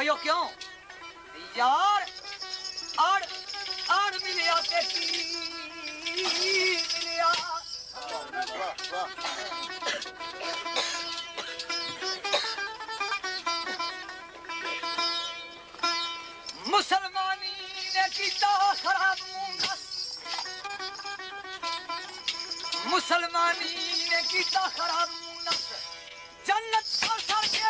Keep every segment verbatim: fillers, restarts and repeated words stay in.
यो क्यों यार आड़ आड़ मिलिया ते की मिलिया मुसलमानी ने कीता खराब मुंगस मुसलमानी ने कीता खराब मुंगस जन्नत सर सर के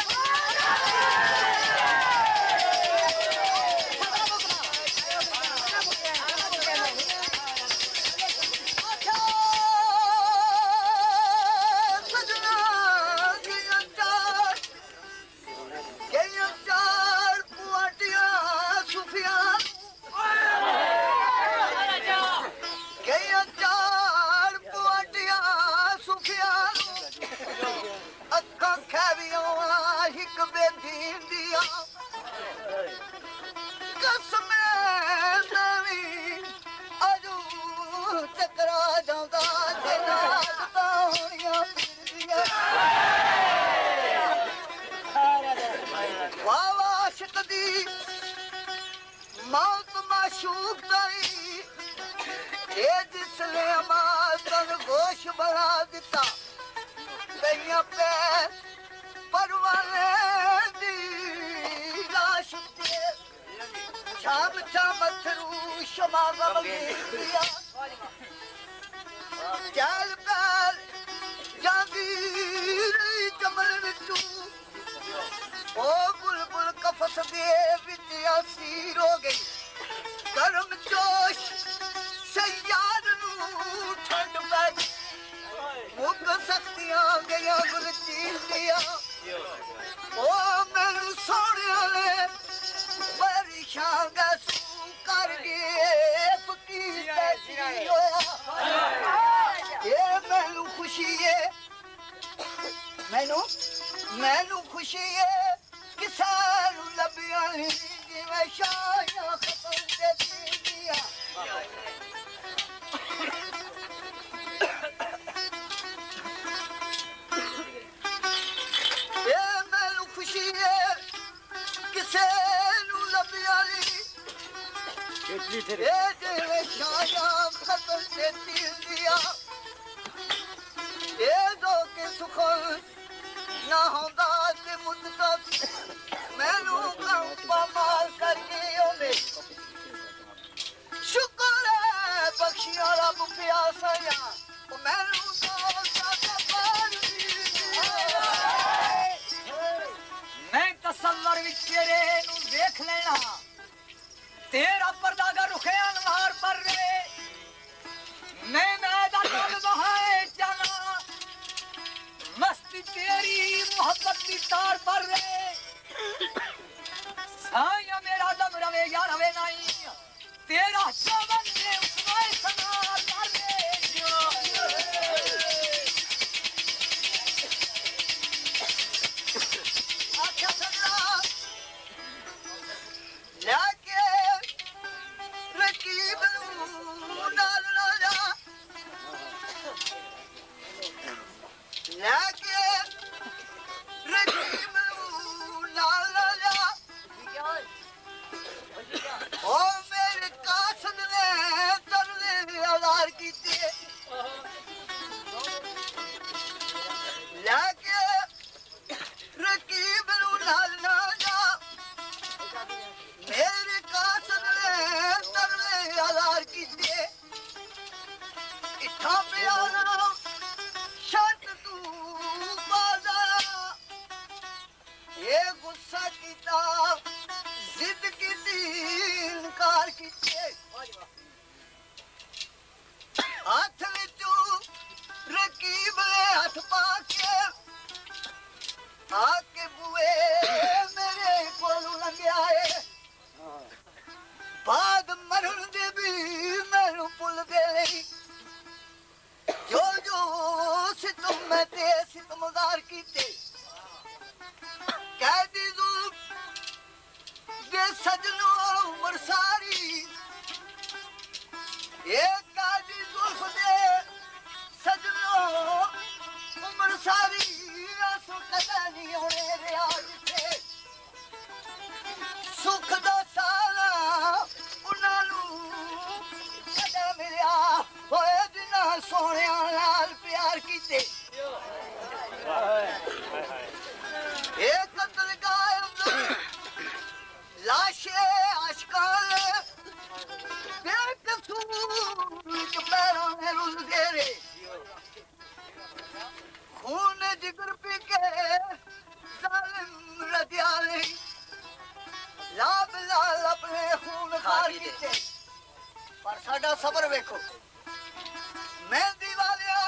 सबर कीते पर साडा सबर वेखो मेहंदी वालिया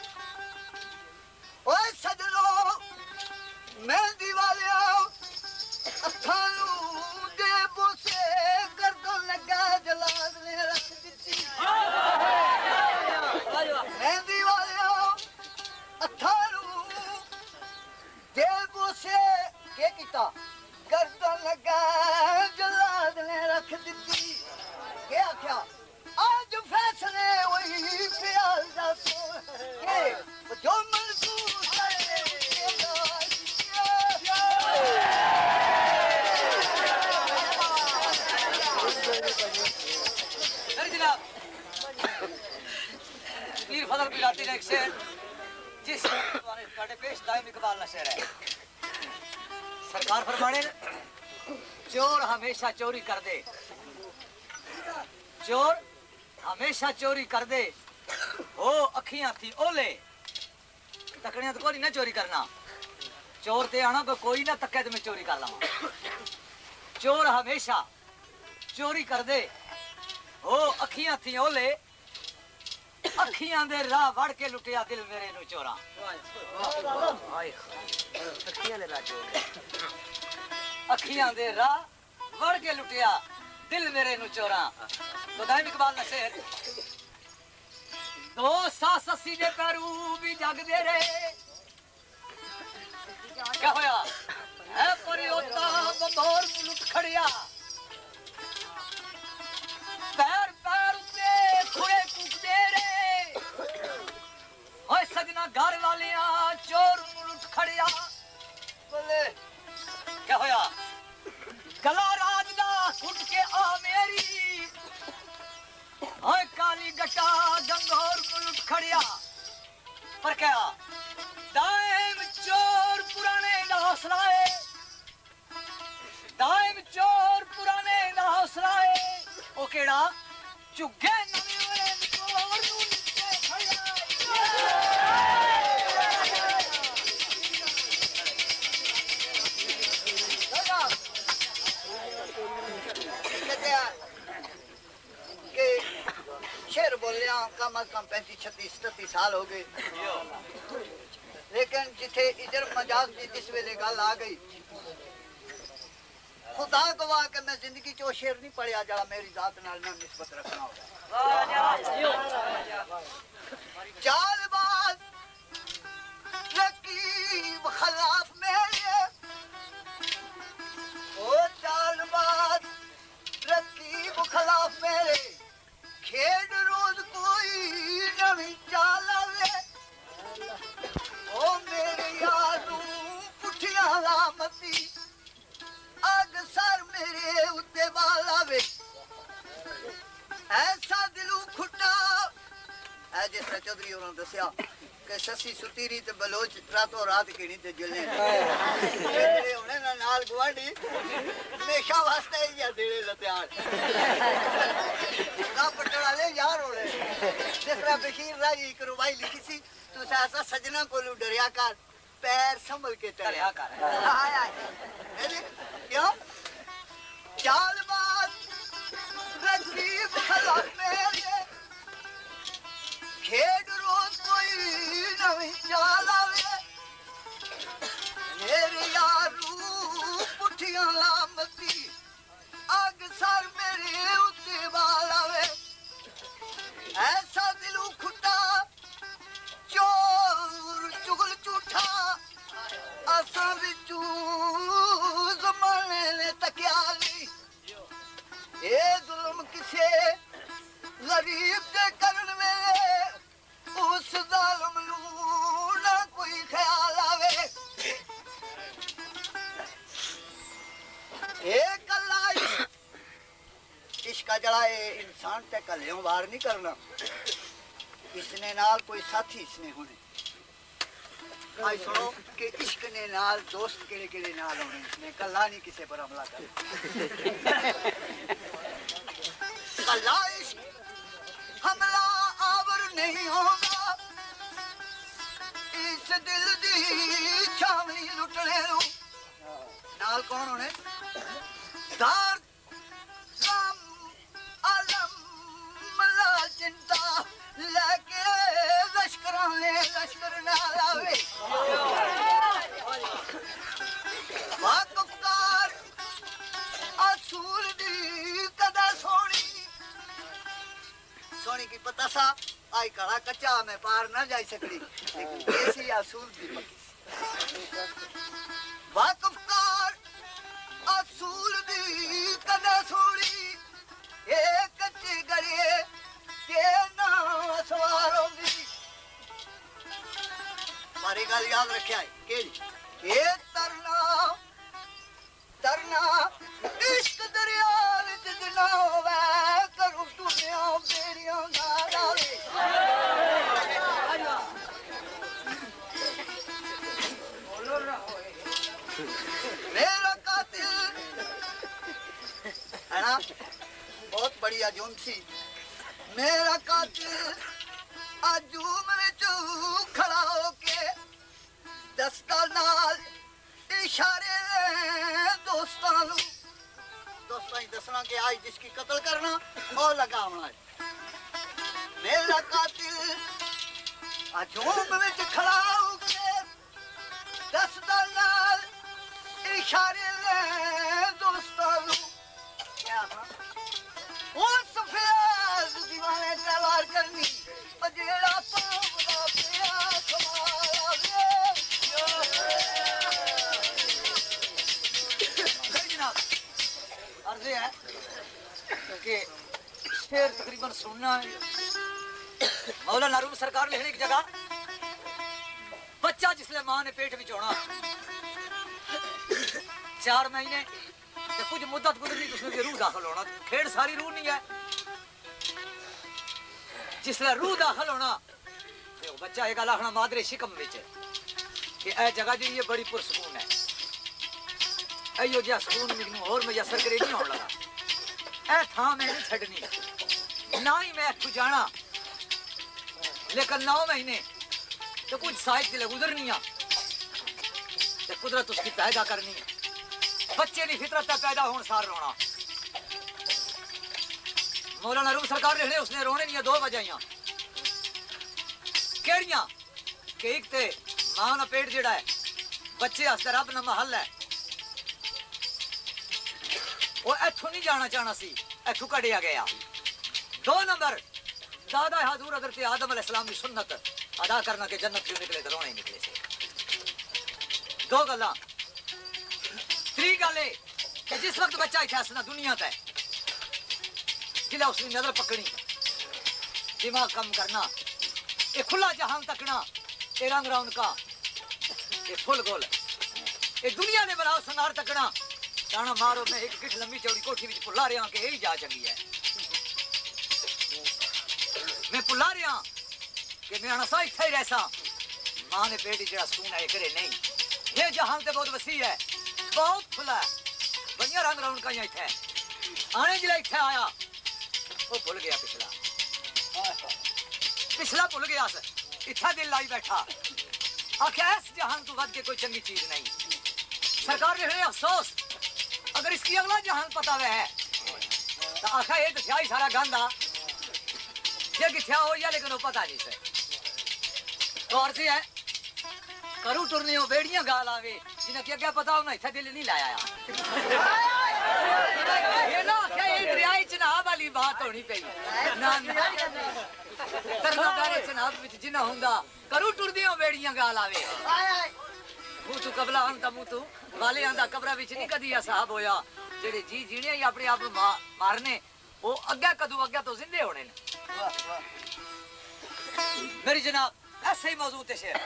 ओए सजनो मेहंदी वालिया अथानू दे बोसे गर्दन लगा जलाद ने रख दिती मेहंदी वालिया अथानू दे बोसे के कीता गर्दन लगा जलाद ने रख दिती के आख्या आज फैसले वही प्यार दा सो के जो मंसूर करे अरे जनाब पीर फजल बिलाती ने एक शेर जिस काटे पेश दायम इकबाल ना शेर है सरकार फरमाने चोर हमेशा चोरी कर दे चोर हमेशा चोरी कर दे ओ अखियां थी ओले तकड़ियां तो कोई ना चोरी करना चोर ते आना को कोई ना तके तो मैं चोरी कर लावा चोर हमेशा चोरी कर दे ओ अखियां थी ओले अखियां दे राह वड़ के लुटिया दिल मेरे नु चोरा अखियां दे राह वड़ के लुटिया दिल मेरे नु चोरा तो दाइम इकबाल ना शेर दो सास अस्सी दे पैरू भी जग दे रे क्या होया है परियोता बंदोर मुलुक खड़िया पैर पैर उते खुए कूक दे रे ओए सजना घर वालियां चोर मुलुक खड़िया बोले क्या होया गला राज दा कुट के आ मेरी ओए काली गटा गंगोर मुलुक खड़िया पर क्या दाइम चोर पुराने ना हौसलाए दाइम चोर पुराने ना हौसलाए ओ केड़ा चुगे नवे चोर नु नीचे खड़िया शेर बोलिया कम अज कम पैंतीस छत्तीस सत्तीस साल हो गए लेकिन जिथे इधर मजाक की जिस वेले गल आ गई खुदा गवाह के मैं जिंदगी चो शेर नहीं पढ़िया जरा मेरी जात नाल ना निस्बत रखना होगा चालबाज रकीब खिलाफ मेरे ओ चालबाज रकीब खिलाफ मेरे खेड रोज कोई नवी चाल आवे ओ मेरे यारू पुठिया लामती अग सर मेरे उत्ते बाल आवे ऐसा दिलू खुटा ऐ जिस तरह चौधरी होना दसिया कि ससी सुतीरी ते बलोच रातों रात किणी ते जुलने मेरे होने ना नाल गवांडी हमेशा वास्ते ही या देड़े लत्यार ना पटड़ वाले यार होने जिस तरह बशीर राजी एक रुबाई लिखी सी तू ऐसा सजना कोलू डरिया कर पैर संभल के चलिया कर हाय हाय क्यों चालबाज रकीब खिलाफ मेरे खेड रोज कोई नवी चाल आवे मेरे यारू पुठिया लामती अग सर मेरे उत्ते बाल आवे ऐसा दिलू खुटा चोर चुगल झूठा असा बिचू जमाने ने तकिया नहीं ये जुल्म किसे गरीब के करन में उस जालिम नू ना कोई ख्याल आवे एक अल्लाह इश्क जड़ा इंसान ते कलियों वार नहीं करना इसने नाल कोई साथी इसने होने आई सुनो कि इश्क ने नाल दोस्त केड़े केड़े नाल होने इसने कल्ला नहीं किसे पर हमला कर कल्ला इश्क हमला आवर नहीं होगा इस दिल दी छावनी लुटने नु नाल कौन होने दार लेके लश्करां ने लश्कर नाल आवे वाकफकार असूल दी कदा सोनी सोनी की पता सा आई कड़ा कच्चा में पार ना जाई सकड़ी लेकिन ऐसी असूल दी पकी वाकफकार असूल दी कदा सोनी ए कच्चे गड़े के ना सवारोगी मारी गल याद रखिया है केड़ी ये तरना तरना इश्क दरिया विच जिना होवे करू दुनिया बेड़ियां ना डाले मेरा कातिल है ना बहुत बढ़िया जुम सी मेरा कातिल अजूम विच खड़ा होके दस्ता नाल इशारे दोस्तां नू दोस्तां ही दसना कि आज जिसकी कत्ल करना और लगावना है मेरा कातिल अजूम विच खड़ा होके दस्ता नाल इशारे दोस्तां नू क्या ओ सफेद दीवाने तलवार करनी ओ जेड़ा पावदा पिया कमाल जनाब अर्ज़े है कि शेर तकरीबन सुनना है मौलाना रूम सरकार लिखने की जगह बच्चा जिसले मां ने पेट विच होना चार महीने ते कुछ मुद्दत गुजरनी उसमें भी रूह दाखिल होना खेड़ सारी रूह नहीं है जिसले रूह दाखिल होना ते बच्चा एक गल आखना मादरे शिकम विच कि ए जगह जी ये बड़ी पुरसकून है अयो जिहा सुकून मैनू होर मुयसर करे नहीं होने लगा ए थां मैं नहीं छड्डनी ना ही मैं इत्थों जाना लेकिन नौ महीने तो कुछ साइड दिले गुजरनिया ते कुदरत उसकी पैदा करनी है बच्चे दी फितरत पैदा होने सार रोना मौलाना रूम सरकार ने उसने रोने दियां दो वजह केड़ियां कि एक ते मां दा पेट जेड़ा है बच्चे आस्ते रब ना महल है वो इत्थों नहीं जाना चाहना सी इत्थों कढ़िया गया दो नंबर दादा हजूर हज़रत आदम अलैहिस्सलाम की सुन्नत अदा करना के जन्नत क्यों निकले तो रोने निकले से दो गल्लां त्री गल कि जिस वक्त बच्चा इत्थे हसना दुनिया ते जिला उसकी नजर पकड़ी दिमाग कम करना ये खुला जहान तकना ये रंग रौनका ये फुल गोल ये दुनिया ने बनाओ सुनार तकना दाना मारो मैं एक किठ लंबी चौड़ी कोठी विच भुला रहा कि यही जा चंगी है मैं भुला रहा कि मैं आना सा इत्थे ही रहसा मां ने पेट जरा सुकून है करे नहीं ये जहान ते बहुत वसी है बहुत खुला है बढ़िया रंग रौनका यहाँ इत्थे आने जिला इत्थे आया वो भूल गया पिछला पिछला भूल गया इत्था दिल लाई बैठा आख्या इस जहान तू वध के कोई चंगी चीज नहीं सरकार ने है अफसोस अगर इसकी अगला जहान पता हुआ है तो आखा ये तो ही सारा गंदा ये किथ्या हो या लेकिन वो पता नहीं से गौर से है करू टुरने हो बेड़ियां गाल आवे जिन्हें क्या क्या पता होना इत्थे दिल नहीं लाया ये ना क्या ये दरियाई चनाब वाली बात होनी पई ना तरनादारे चनाब विच जिन्ना हुंदा करू टुरदे हो बेड़ियां गाल आवे मुंह तू कबला आंदा मुंह तू वाले आंदा कब्रा विच नहीं कदी साहब होया जेड़े जी जीने ही अपने आप मारने वो अग्गे कदू अग्गे तो जिंदे होने ने मेरी जनाब ऐसे ही मौजूद है शेर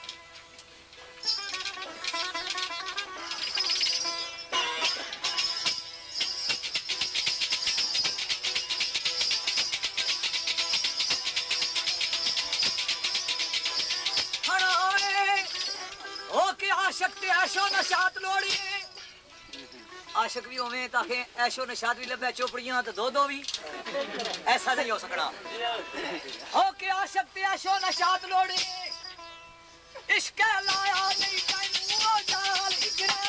आशक ते ऐशो नशात लोड़ी आशक भी होवे ताके ऐशो नशात भी लबे चोपड़ियां तो दो दो भी ऐसा नहीं हो सकना हो के आशक ते ऐशो नशात लोड़ी इश्क लाया नहीं तैनू जाल इकरे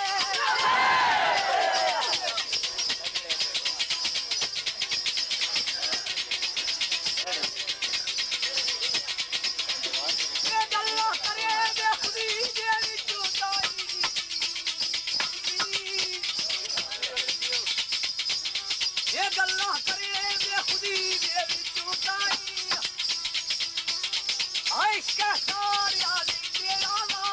गल्ला करे बेखुदी दे विचों ताई आइश का सारिया दी तेरा ना